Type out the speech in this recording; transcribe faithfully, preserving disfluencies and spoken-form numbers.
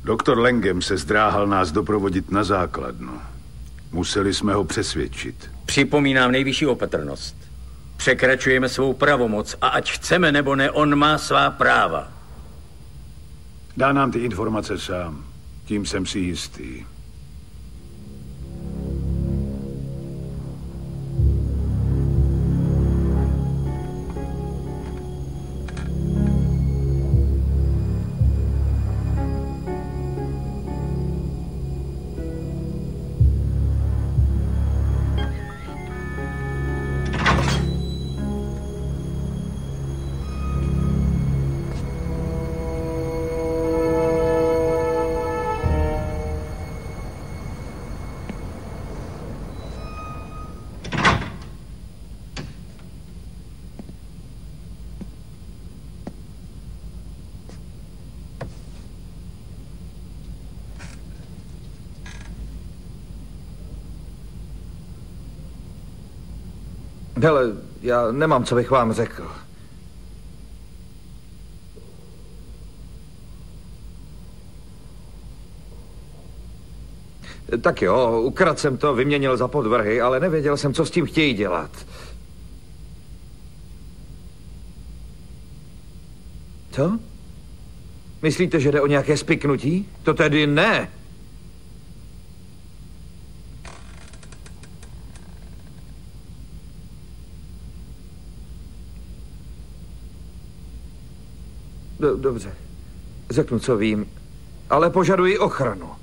Doktor Langem se zdráhal nás doprovodit na základnu. Museli jsme ho přesvědčit. Připomínám nejvyšší opatrnost. Překračujeme svou pravomoc a ať chceme nebo ne, on má svá práva. Dá nám ty informace sám. Tím jsem si jistý. Hele, já nemám, co bych vám řekl. Tak jo, ukradl jsem to, vyměnil za podvrhy, ale nevěděl jsem, co s tím chtějí dělat. Co? Myslíte, že jde o nějaké spiknutí? To tedy ne. Dobře, řeknu, co vím, ale požaduji ochranu.